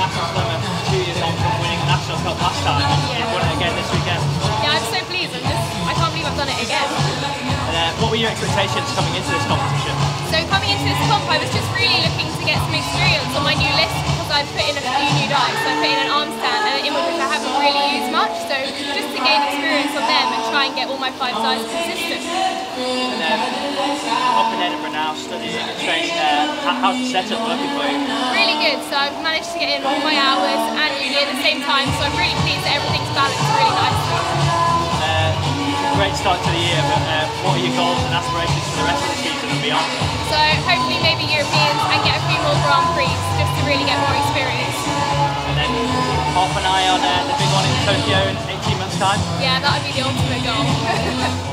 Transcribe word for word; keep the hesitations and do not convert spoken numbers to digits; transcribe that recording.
back on them two years on from winning the National Cup last time. Yeah. You've won it again this weekend. Yeah, I'm so pleased. I'm just, I can't believe I've done it again. And, uh, what were your expectations coming into this competition? So coming into this comp, I was just really looking to get some experience on my new list because I've put in a few new dives. So I put in an arm stand and an inward which I haven't really used much. So just to gain experience on them and try and get all my five dives consistent. And then up in Edinburgh now, studying and training there. How's the setup looking for you? Really good. So I've managed to get in all my hours and uni at the same time. So I'm really pleased that everything's balanced really nicely. Uh, great start to the year, but uh, what are your goals and aspirations for the rest of the season and beyond? So hopefully maybe Europeans and get a few more Grand Prix just to really get more experience. And then half an eye on uh, the big one in Tokyo in eighteen months' time? Yeah, that would be the ultimate goal.